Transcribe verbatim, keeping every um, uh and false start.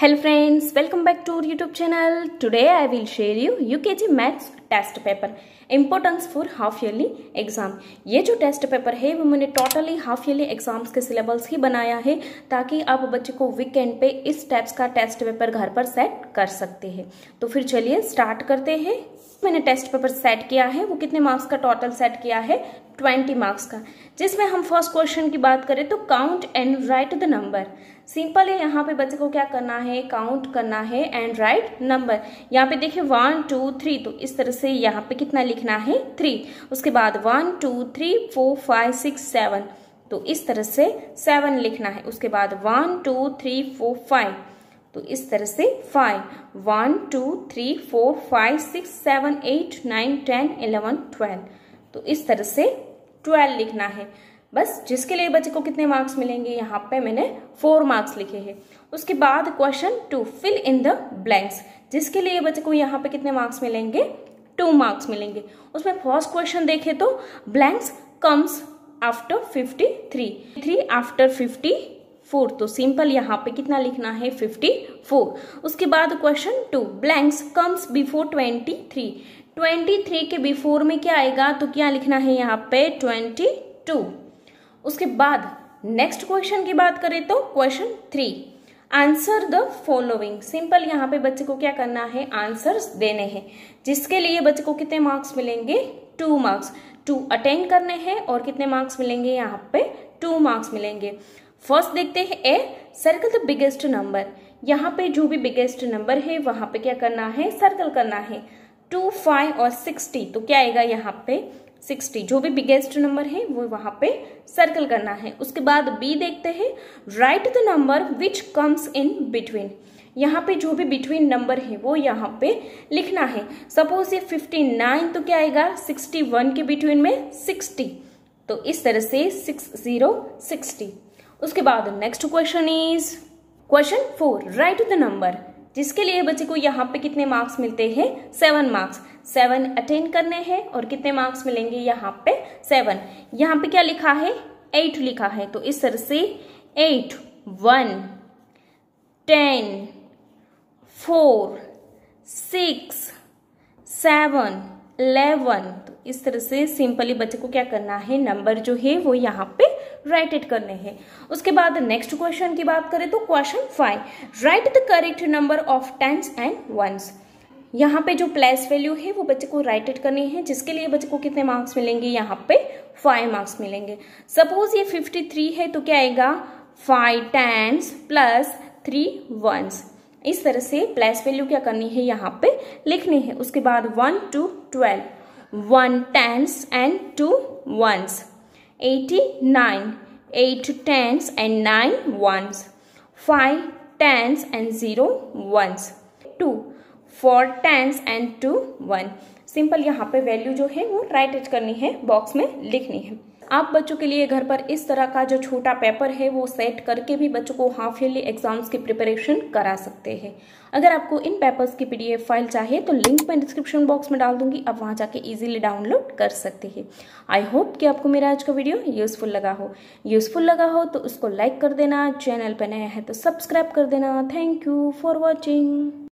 Hello friends, welcome back to our YouTube channel. Today I will share you U K G Maths test paper importance for half yearly exam. ये जो test paper है वो मैंने totally half yearly exams के syllabus ही बनाया है ताकि आप बच्चे को वीकेंड पे इस टाइप्स का टेस्ट पेपर घर पर सेट कर सकते हैं। तो फिर चलिए स्टार्ट करते हैं। मैंने टेस्ट पेपर सेट किया है, वो कितने मार्क्स का टोटल सेट किया है, ट्वेंटी मार्क्स का, जिसमें हम फर्स्ट क्वेश्चन की बात करें तो count and write the number. Simple है, यहाँ पे बच्चे को क्या करना है, काउंट करना है एंड राइट नंबर। यहाँ पे देखिए वन टू थ्री, तो इस तरह से यहाँ पे कितना लिखना है, थ्री। उसके बाद one two three four five six seven, तो इस तरह से सेवन लिखना है। उसके बाद one two three four five, तो इस तरह से five. One two three four five six seven eight nine ten eleven twelve, तो इस तरह से ट्वेल्व लिखना है बस। जिसके लिए बच्चे को कितने मार्क्स मिलेंगे, यहाँ पे मैंने फोर मार्क्स लिखे हैं। उसके बाद question two, fill in the blanks, जिसके लिए बच्चे को यहाँ पे कितने मार्क्स मिलेंगे, टू मार्क्स मिलेंगे। उसमें फर्स्ट क्वेश्चन देखे तो blanks comes after fifty three, three after fifty four, तो सिंपल यहाँ पे कितना लिखना है, फिफ्टी फोर। उसके बाद question two, blanks comes before twenty three, twenty three के बिफोर में क्या आएगा, तो क्या लिखना है यहाँ पे, ट्वेंटी टू। उसके बाद नेक्स्ट क्वेश्चन की बात करें तो question three, answer the following. Simple यहाँ पे बच्चे को क्या करना है, आंसर्स देने हैं, जिसके लिए बच्चे को कितने मार्क्स मिलेंगे, टू मार्क्स। टू अटेंड करने हैं और कितने मार्क्स मिलेंगे, यहाँ पे टू मार्क्स मिलेंगे। फर्स्ट देखते हैं A, circle the biggest number. यहाँ पे जो भी बिगेस्ट नंबर है वहां पे क्या करना है, सर्कल करना है। टू, फाइव और सिक्सटी, तो क्या आएगा यहाँ पे, सिक्सटी। जो भी बिगेस्ट नंबर है वो वहां पे सर्कल करना है। उसके बाद बी देखते हैं, write the number which comes in between. यहाँ पे जो भी बिटवीन नंबर है वो यहाँ पे लिखना है। सपोज ये फिफ्टी नाइन, तो क्या आएगा, सिक्सटी वन के बिटवीन में सिक्सटी, तो इस तरह से सिक्स जीरो सिक्सटी। उसके बाद next question is question four, write the number, जिसके लिए बच्चे को यहाँ पे कितने मार्क्स मिलते हैं, सेवन मार्क्स। सेवन अटेंड करने हैं और कितने मार्क्स मिलेंगे, यहाँ पे सेवन। यहाँ पे क्या लिखा है, एट लिखा है, तो इस तरह से eight, one, ten, four, six, seven, eleven, तो इस तरह से सिंपली बच्चे को क्या करना है, नंबर जो है वो यहाँ पे राइट इट करने हैं। उसके बाद नेक्स्ट क्वेश्चन की बात करें तो question five, write the correct number of tens and ones. यहाँ पे जो प्लेस वैल्यू है वो बच्चे को राइट इट करनी है, जिसके लिए बच्चे को कितने मार्क्स मिलेंगे, यहाँ पे फाइव मार्क्स मिलेंगे। सपोज ये फिफ्टी थ्री है, तो क्या आएगा, five tens plus three ones. इस तरह से प्लेस वैल्यू क्या करनी है, यहाँ पे लिखनी है। उसके बाद one two twelve, one tens and two ones, eighty nine, eight tens and nine ones, five tens and zero ones, two, four tens and two one. Simple यहाँ पे वैल्यू जो है वो राइट इट करनी है, बॉक्स में लिखनी है। आप बच्चों के लिए घर पर इस तरह का जो छोटा पेपर है वो सेट करके भी बच्चों को हाफ ईयरली एग्जाम्स की प्रिपरेशन करा सकते हैं। अगर आपको इन पेपर्स की पीडीएफ फाइल चाहिए तो लिंक मैं डिस्क्रिप्शन बॉक्स में डाल दूंगी, आप वहां जाके इजीली डाउनलोड कर सकते हैं। आई होप कि आपको मेरा आज का वीडियो यूजफुल लगा हो। यूजफुल लगा हो तो उसको लाइक कर देना, चैनल पर नया है तो सब्सक्राइब कर देना। Thank you for watching.